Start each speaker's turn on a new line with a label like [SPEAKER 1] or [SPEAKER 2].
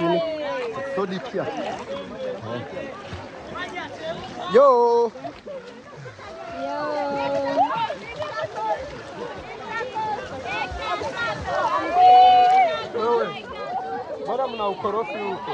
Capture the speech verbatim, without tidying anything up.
[SPEAKER 1] chini. So deep here. Yo. Wewe. Bora mna ukorofi huko.